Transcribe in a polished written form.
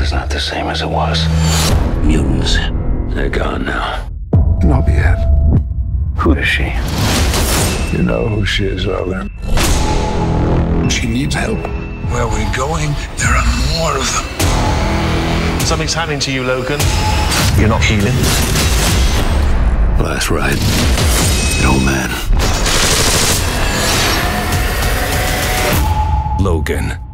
is not the same as it was. Mutants, they're gone now. Not yet. Who is she? You know who she is, Logan. She needs help. Where we're going, there are more of them. Something's happening to you, Logan. You're not healing. Well, that's right. An old man. Logan.